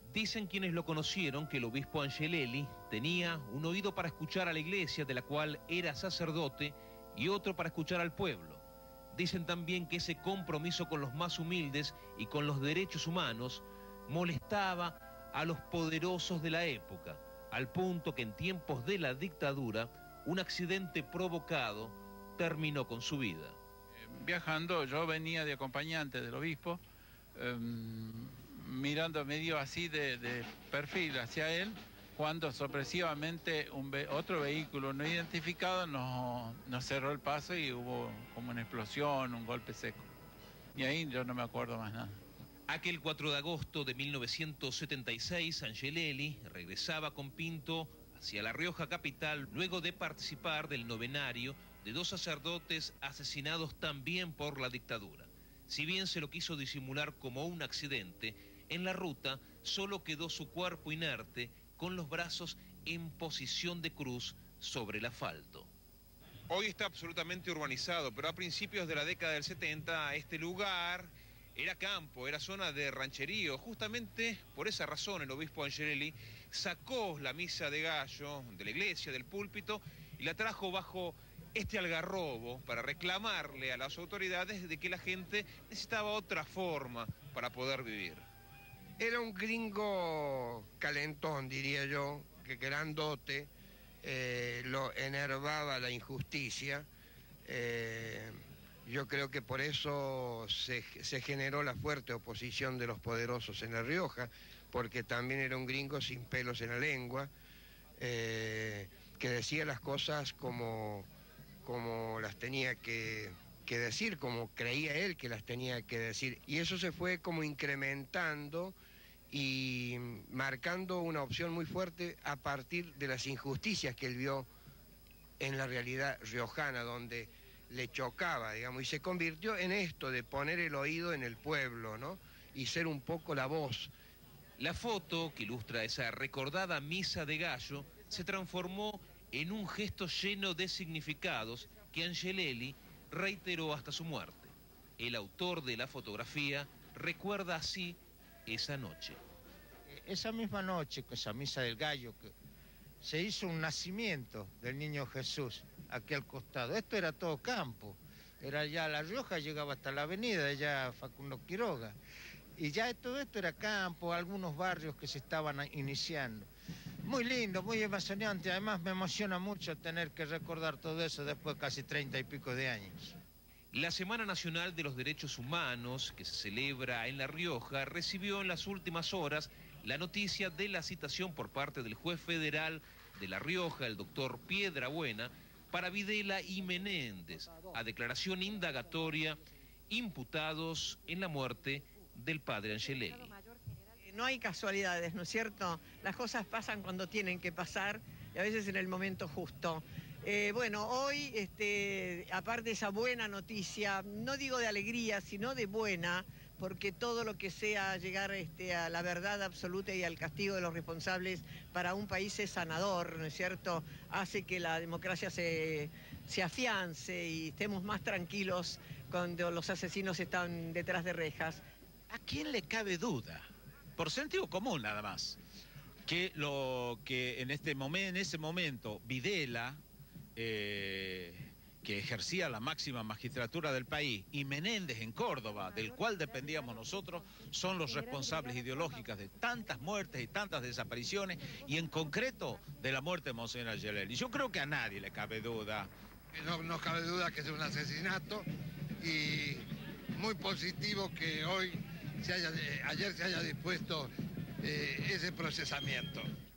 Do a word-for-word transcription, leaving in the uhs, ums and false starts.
Dicen quienes lo conocieron que el obispo Angelelli tenía un oído para escuchar a la iglesia de la cual era sacerdote y otro para escuchar al pueblo. Dicen también que ese compromiso con los más humildes y con los derechos humanos molestaba a los poderosos de la época, al punto que en tiempos de la dictadura un accidente provocado terminó con su vida. Viajando, yo venía de acompañante del obispo, eh, mirando medio así de, de perfil hacia él, cuando sorpresivamente un ve otro vehículo no identificado nos, nos cerró el paso y hubo como una explosión, un golpe seco. Y ahí yo no me acuerdo más nada. Aquel cuatro de agosto de mil novecientos setenta y seis, Angelelli regresaba con Pinto hacia La Rioja capital luego de participar del novenario de dos sacerdotes asesinados también por la dictadura. Si bien se lo quiso disimular como un accidente, en la ruta solo quedó su cuerpo inerte con los brazos en posición de cruz sobre el asfalto. Hoy está absolutamente urbanizado, pero a principios de la década del setenta este lugar era campo, era zona de rancherío. Justamente por esa razón el obispo Angelelli sacó la misa de gallo de la iglesia, del púlpito, y la trajo bajo este algarrobo para reclamarle a las autoridades de que la gente necesitaba otra forma para poder vivir. Era un gringo calentón, diría yo, que grandote, eh, lo enervaba la injusticia. Eh, yo creo que por eso se, se generó la fuerte oposición de los poderosos en La Rioja, porque también era un gringo sin pelos en la lengua, eh, que decía las cosas como, como las tenía que, que decir, como creía él que las tenía que decir. Y eso se fue como incrementando y marcando una opción muy fuerte a partir de las injusticias que él vio en la realidad riojana, donde le chocaba, digamos, y se convirtió en esto de poner el oído en el pueblo, ¿no? Y ser un poco la voz. La foto que ilustra esa recordada misa de gallo se transformó en un gesto lleno de significados que Angelelli reiteró hasta su muerte. El autor de la fotografía recuerda así esa noche. Esa misma noche, con esa misa del gallo, que se hizo un nacimiento del niño Jesús aquí al costado. Esto era todo campo, era ya La Rioja, llegaba hasta la avenida, ya Facundo Quiroga. Y ya todo esto era campo, algunos barrios que se estaban iniciando. Muy lindo, muy emocionante, además me emociona mucho tener que recordar todo eso después de casi treinta y pico de años. La Semana Nacional de los Derechos Humanos, que se celebra en La Rioja, recibió en las últimas horas la noticia de la citación por parte del juez federal de La Rioja, el doctor Piedrabuena, para Videla y Menéndez, a declaración indagatoria, imputados en la muerte del padre Angelelli. No hay casualidades, ¿no es cierto? Las cosas pasan cuando tienen que pasar y a veces en el momento justo. Eh, bueno, hoy, este, aparte de esa buena noticia, no digo de alegría, sino de buena, porque todo lo que sea llegar este, a la verdad absoluta y al castigo de los responsables para un país es sanador, ¿no es cierto? Hace que la democracia se, se afiance y estemos más tranquilos cuando los asesinos están detrás de rejas. ¿A quién le cabe duda? Por sentido común nada más, que lo que en este momento, en ese momento, Videla, eh, que ejercía la máxima magistratura del país, y Menéndez en Córdoba, del cual dependíamos nosotros, son los responsables ideológicos de tantas muertes y tantas desapariciones, y en concreto de la muerte de Monseñor Angelelli. Yo creo que a nadie le cabe duda. No, no cabe duda que es un asesinato, y muy positivo que hoy se haya, ayer se haya dispuesto eh, ese procesamiento.